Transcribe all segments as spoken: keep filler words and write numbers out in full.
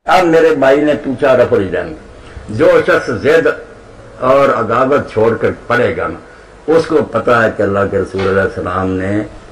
اب میرے بھائی نے پوچھا رفع الدین، جو شخص زید اور عداوت چھوڑ کر پڑے گا نا، اس کو پتا ہے کہ اللہ کے رسول علیہ السلام نے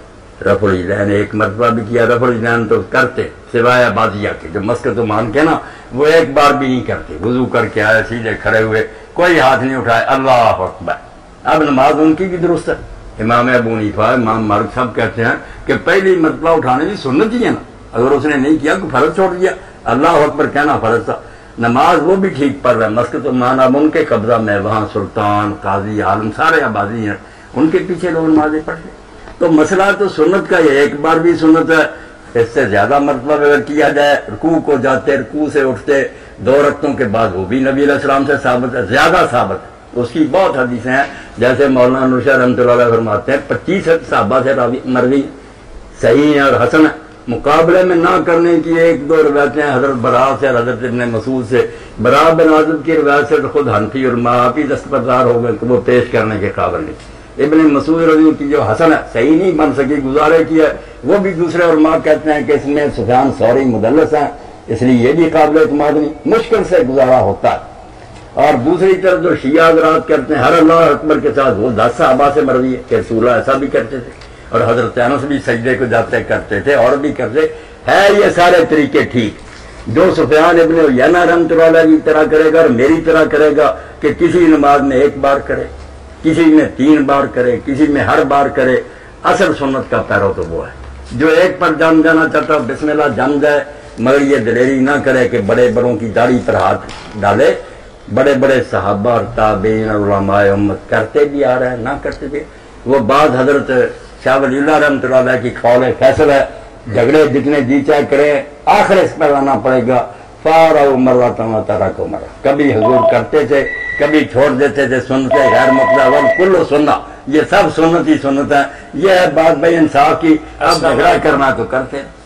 رفع الدین ایک مرتبہ بھی کیا۔ رفع الدین تو کرتے سوائے عبادیہ کے، جو مسکت و مان کے نا وہ ایک بار بھی نہیں کرتے، وضو کر کے آئے سیدھے کھڑے ہوئے، کوئی ہاتھ نہیں اٹھائے، اللہ اکبر۔ اب نماز ان کی بھی درست ہے۔ امام ابو حنیفہ، امام مالک صاحب کہتے ہیں کہ پہلی مرتبہ اٹھانے کی سنت ہی ہے نا، اگر اس نے نہیں کیا تو فرض چھوڑ دیا، اللہ اکبر کہنا فرض تھا۔ نماز وہ بھی ٹھیک پڑھ رہا ہے، مسکت و مان اب ان کے قبضہ میں، وہاں سلطان، قاضی، عالم سارے آبادی ہیں، ان کے پیچھے لوگ نمازیں پڑھ رہے۔ تو مسئلہ تو سنت کا یہ ایک بار بھی سنت ہے، اس سے زیادہ مرتبہ اگر کیا جائے، رکوع کو جاتے، رکوع سے اٹھتے، دو رکعتوں کے بعد، وہ بھی نبی علیہ السلام سے ثابت ہے، زیادہ ثابت ہے۔ اس کی بہت حدیثیں ہیں، جیسے مولانا نور شاہ رحمۃ اللہ علیہ فرماتے ہیں پچیس صحابہ سے مروی صحیح ہیں اور حسن ہے۔ مقابلے میں نہ کرنے کی ایک دو روایتیں حضرت برا سے اور حضرت ابن مسعود سے، برا بن عازب کی روایت سے تو خود حنفی اور آپ ہی دستبردار ہو گئے کہ وہ پیش کرنے کے قابل نہیں۔ ابن مسعود رضی کی جو حسن ہے، صحیح نہیں بن سکی، گزارے کی ہے، وہ بھی دوسرے علماء کہتے ہیں کہ اس میں سفیان ثوری مدلس ہیں، اس لیے یہ بھی قابل اعتماد نہیں، مشکل سے گزارا ہوتا ہے۔ اور دوسری طرف جو شیعہ حضرات کرتے ہیں ہر اللہ اکبر کے ساتھ، وہ دس صحابہ سے مروی ہے کہ رسول اللہ ایسا بھی کرتے تھے، اور حضرت انس بھی سجدے کو جاتے کرتے تھے، اور بھی کرتے ہے۔ یہ سارے طریقے ٹھیک، جو سفیان ابن عیینہ رحمۃ اللہ علیہ کی طرح کرے گا اور میری طرح کرے گا کہ کسی نماز میں ایک بار کرے، کسی میں تین بار کرے، کسی میں ہر بار کرے، اصل سنت کا پیرو تو وہ ہے۔ جو ایک پر جم جانا چاہتا بسم اللہ جم جائے، مگر یہ دلیری نہ کرے کہ بڑے بڑوں کی داڑھی پر ہاتھ ڈالے۔ بڑے بڑے صحابہ اور تابعین اور علماء امت کرتے بھی آ رہے ہیں، نہ کرتے بھی۔ وہ بعد حضرت شاہ ولی اللہ رحمۃ اللہ علیہ کی قول فیصل ہے، جھگڑے جتنے جی چاہے کریں، آخر اس پر لانا پڑے گا، فارا مرہ تما تارا کو مرا۔ کبھی حضور کرتے تھے، کبھی چھوڑ دیتے تھے، سنتے غیر مقدہ کلو سننا، یہ سب سنت ہی سنت ہے۔ یہ ہے بات بھائی انصاف کی، اب جھگڑا کرنا تو کرتے ہیں۔